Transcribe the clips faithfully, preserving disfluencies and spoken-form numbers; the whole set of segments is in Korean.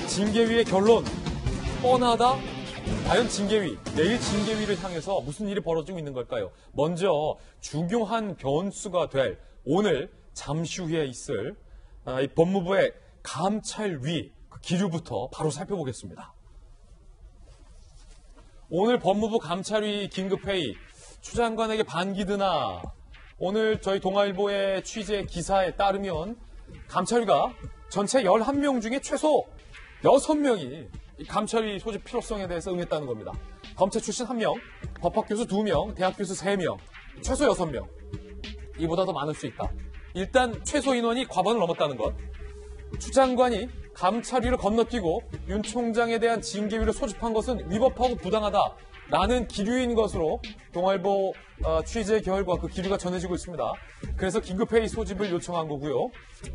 징계위의 결론 뻔하다? 과연 징계위, 내일 징계위를 향해서 무슨 일이 벌어지고 있는 걸까요? 먼저 중요한 변수가 될 오늘 잠시 후에 있을 이 법무부의 감찰위 그 기류부터 바로 살펴보겠습니다. 오늘 법무부 감찰위 긴급회의, 추 장관에게 반기드나. 오늘 저희 동아일보의 취재 기사에 따르면 감찰위가 전체 열한 명 중에 최소 여섯 명이 감찰위 소집 필요성에 대해서 응했다는 겁니다. 검찰 출신 한 명, 법학교수 두 명, 대학교수 세 명, 최소 여섯 명. 이보다 더 많을 수 있다. 일단 최소 인원이 과반을 넘었다는 것. 추 장관이 감찰위를 건너뛰고 윤 총장에 대한 징계위를 소집한 것은 위법하고 부당하다라는 기류인 것으로 동아일보 어, 취재 결과 그 기류가 전해지고 있습니다. 그래서 긴급회의 소집을 요청한 거고요.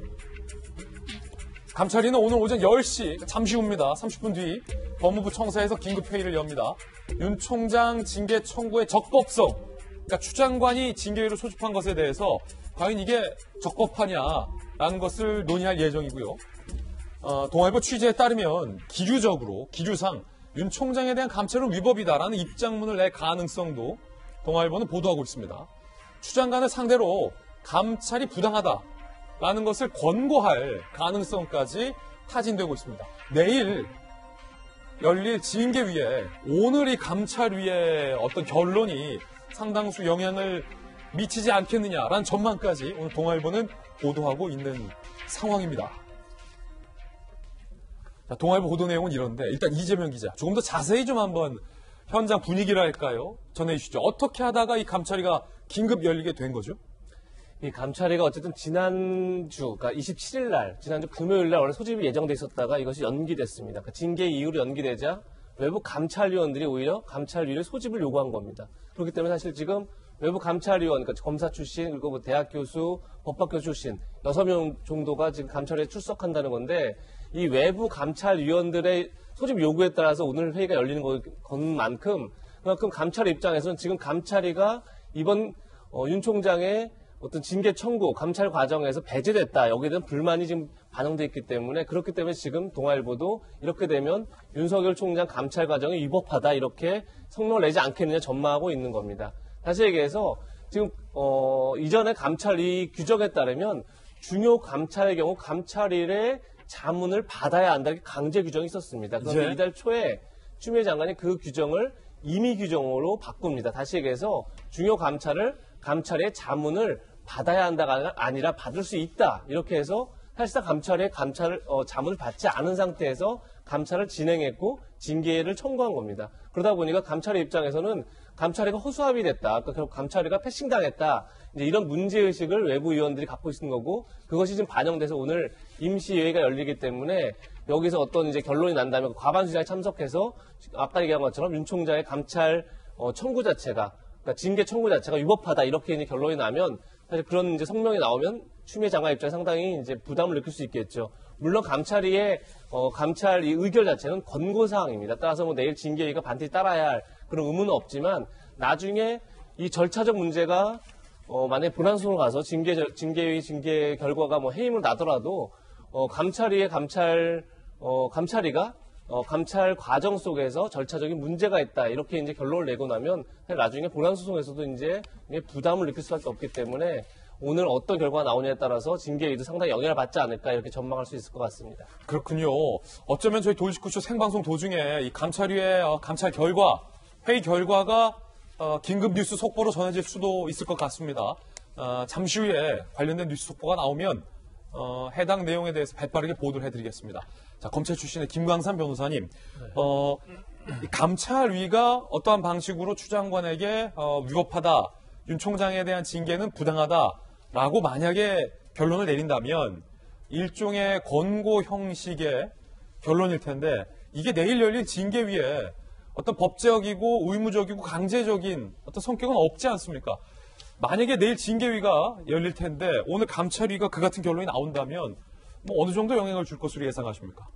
감찰위는 오늘 오전 열 시, 잠시 후입니다. 삼십 분 뒤 법무부 청사에서 긴급회의를 엽니다. 윤 총장 징계 청구의 적법성, 그러니까 추 장관이 징계위를 소집한 것에 대해서 과연 이게 적법하냐라는 것을 논의할 예정이고요. 어, 동아일보 취재에 따르면 기류적으로, 기류상 윤 총장에 대한 감찰은 위법이다라는 입장문을 낼 가능성도 동아일보는 보도하고 있습니다. 추 장관을 상대로 감찰이 부당하다라는 것을 권고할 가능성까지 타진되고 있습니다. 내일 열릴 징계위에 오늘 이 감찰위의 어떤 결론이 상당수 영향을 미치지 않겠느냐라는 전망까지 오늘 동아일보는 보도하고 있는 상황입니다. 자, 동아일보 보도 내용은 이런데 일단 이재명 기자 조금 더 자세히 좀 한번 현장 분위기랄까요? 전해주시죠. 어떻게 하다가 이 감찰위가 긴급 열리게 된 거죠? 이 감찰위가 어쨌든 지난주, 그러니까 이십칠 일 날, 지난주 금요일 날 원래 소집이 예정돼 있었다가 이것이 연기됐습니다. 그러니까 징계 이후로 연기되자 외부 감찰위원들이 오히려 감찰위를 소집을 요구한 겁니다. 그렇기 때문에 사실 지금 외부 감찰위원, 그러니까 검사 출신, 그리고 뭐 대학 교수, 법학교 출신 여섯 명 정도가 지금 감찰에 출석한다는 건데 이 외부 감찰위원들의 소집 요구에 따라서 오늘 회의가 열리는 것만큼 그만큼 감찰 입장에서는 지금 감찰위가 이번 어, 윤 총장의 어떤 징계 청구, 감찰 과정에서 배제됐다. 여기에 대한 불만이 지금 반영돼 있기 때문에 그렇기 때문에 지금 동아일보도 이렇게 되면 윤석열 총장 감찰 과정이 위법하다 이렇게 성명을 내지 않겠느냐 전망하고 있는 겁니다. 다시 얘기해서 지금 어, 이전에 감찰위 규정에 따르면 중요 감찰의 경우 감찰일에 자문을 받아야 한다 이렇게 강제 규정이 있었습니다. 그런데 네. 이달 초에 추미애 장관이 그 규정을 임의 규정으로 바꿉니다. 다시 얘기해서 중요 감찰을 감찰의 자문을 받아야 한다가 아니라 받을 수 있다. 이렇게 해서 사실상 감찰의 감찰을 어, 자문을 받지 않은 상태에서 감찰을 진행했고 징계를 청구한 겁니다. 그러다 보니까 감찰의 입장에서는 감찰위가 허수아비 됐다. 그러니까 감찰위가 패싱당했다. 이제 이런 문제의식을 외부 위원들이 갖고 있는 거고 그것이 지금 반영돼서 오늘 임시회의가 열리기 때문에 여기서 어떤 이제 결론이 난다면 과반 수장이 참석해서 아까 얘기한 것처럼 윤 총장의 감찰 어, 청구 자체가 그러니까 징계 청구 자체가 위법하다 이렇게 이제 결론이 나면 사실 그런 이제 성명이 나오면 추미애 장관 입장에 상당히 이제 부담을 느낄 수 있겠죠. 물론 감찰위의 어, 감찰 이 의결 자체는 권고 사항입니다. 따라서 뭐 내일 징계위가 반드시 따라야 할 그런 의무는 없지만 나중에 이 절차적 문제가 어, 만약에 본안소송을 가서 징계 징계위 징계 결과가 뭐 해임을 나더라도 어, 감찰위의 감찰 어, 감찰위가 어, 감찰 과정 속에서 절차적인 문제가 있다 이렇게 이제 결론을 내고 나면 나중에 본안소송에서도 이제 부담을 느낄 수밖에 없기 때문에 오늘 어떤 결과가 나오냐에 따라서 징계위도 상당히 영향을 받지 않을까 이렇게 전망할 수 있을 것 같습니다. 그렇군요. 어쩌면 저희 돌직구쇼 생방송 도중에 이 감찰위의 어, 감찰 결과, 회의 결과가 어, 긴급 뉴스 속보로 전해질 수도 있을 것 같습니다. 어, 잠시 후에 관련된 뉴스 속보가 나오면 어, 해당 내용에 대해서 발빠르게 보도를 해드리겠습니다. 자, 검찰 출신의 김광삼 변호사님, 어, 이 감찰위가 어떠한 방식으로 추 장관에게 어, 위법하다, 윤 총장에 대한 징계는 부당하다라고 만약에 결론을 내린다면 일종의 권고 형식의 결론일 텐데 이게 내일 열린 징계위에 어떤 법적이고 의무적이고 강제적인 어떤 성격은 없지 않습니까? 만약에 내일 징계위가 열릴 텐데 오늘 감찰위가 그 같은 결론이 나온다면 뭐 어느 정도 영향을 줄 것으로 예상하십니까?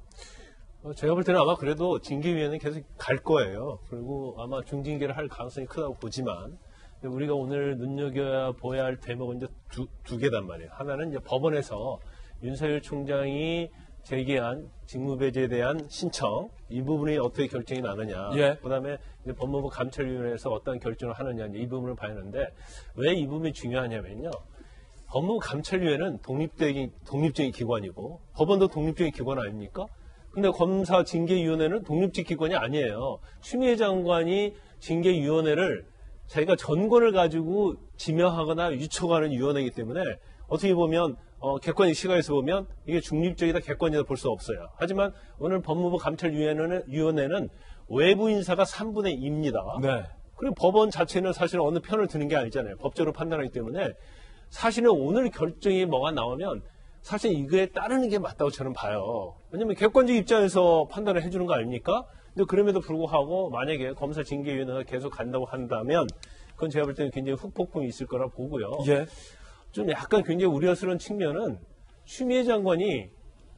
어, 제가 볼 때는 아마 그래도 징계위원회는 계속 갈 거예요. 그리고 아마 중징계를 할 가능성이 크다고 보지만 우리가 오늘 눈여겨봐야 할 대목은 이제 두, 두 개단 말이에요. 하나는 이제 법원에서 윤석열 총장이 제기한 직무배제에 대한 신청 이 부분이 어떻게 결정이 나느냐, 예. 그다음에 이제 법무부 감찰위원회에서 어떤 결정을 하느냐 이제 이 부분을 봐야 하는데 왜 이 부분이 중요하냐면요. 법무부 감찰위원회는 독립적인 독립적인 기관이고 법원도 독립적인 기관 아닙니까? 근데 검사 징계위원회는 독립적 기관이 아니에요. 추미애 장관이 징계위원회를 자기가 전권을 가지고 지명하거나 유촉하는 위원회이기 때문에 어떻게 보면 어, 객관적 시각에서 보면 이게 중립적이다 객관이다 볼 수 없어요. 하지만 오늘 법무부 감찰위원회는 위원회는 외부 인사가 삼분의 이입니다. 네. 그리고 법원 자체는 사실 어느 편을 드는 게 아니잖아요. 법적으로 판단하기 때문에 사실은 오늘 결정이 뭐가 나오면 사실 이거에 따르는 게 맞다고 저는 봐요. 왜냐면 객관적 입장에서 판단을 해주는 거 아닙니까? 근데 그럼에도 불구하고 만약에 검사 징계위원회가 계속 간다고 한다면 그건 제가 볼 때는 굉장히 후폭풍이 있을 거라 보고요. 예. 좀 약간 굉장히 우려스러운 측면은 추미애 장관이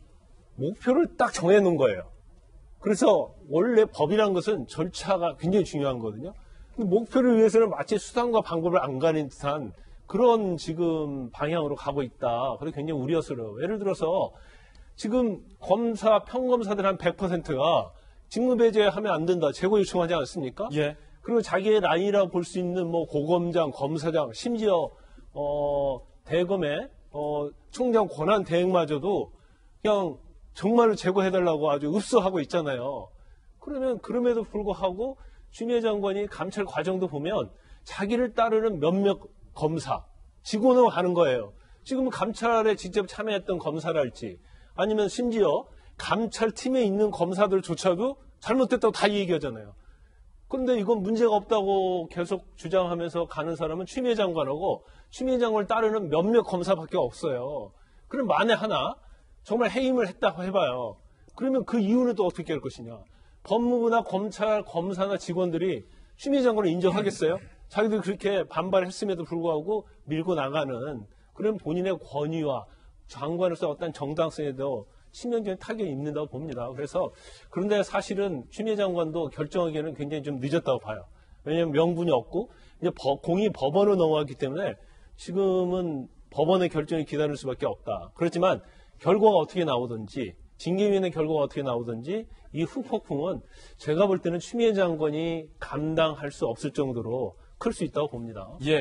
목표를 딱 정해놓은 거예요. 그래서 원래 법이란 것은 절차가 굉장히 중요한 거거든요. 근데 목표를 위해서는 마치 수단과 방법을 안 가는 듯한 그런 지금 방향으로 가고 있다. 그래서 굉장히 우려스러워요. 예를 들어서 지금 검사, 평검사들 한 백 퍼센트가 직무배제하면 안 된다. 재고 요청하지 않습니까? 예. 그리고 자기의 라인이라고 볼 수 있는 뭐 고검장, 검사장, 심지어 어, 대검의 어, 총장 권한 대행마저도 그냥 정말로 제거해달라고 아주 읍소하고 있잖아요. 그러면 그럼에도 불구하고 추미애 장관이 감찰 과정도 보면 자기를 따르는 몇몇 검사, 직원으로 가는 거예요. 지금 감찰에 직접 참여했던 검사랄지 아니면 심지어 감찰팀에 있는 검사들조차도 잘못됐다고 다 얘기하잖아요. 그런데 이건 문제가 없다고 계속 주장하면서 가는 사람은 추미애 장관하고 추미애 장관을 따르는 몇몇 검사밖에 없어요. 그럼 만에 하나 정말 해임을 했다고 해봐요. 그러면 그 이유는 또 어떻게 할 것이냐. 법무부나 검찰, 검사나 직원들이 추미애 장관을 인정하겠어요? 자기들이 그렇게 반발했음에도 불구하고 밀고 나가는 그런 본인의 권위와 장관으로서 어떤 정당성에도 치명적인 타격이 있는다고 봅니다. 그래서 그런데 사실은 추미애 장관도 결정하기에는 굉장히 좀 늦었다고 봐요. 왜냐하면 명분이 없고 이제 법, 공이 법원으로 넘어갔기 때문에 지금은 법원의 결정을 기다릴 수밖에 없다. 그렇지만 결과가 어떻게 나오든지 징계위원회 결과가 어떻게 나오든지 이 후폭풍은 제가 볼 때는 추미애 장관이 감당할 수 없을 정도로 클 수 있다고 봅니다. 예.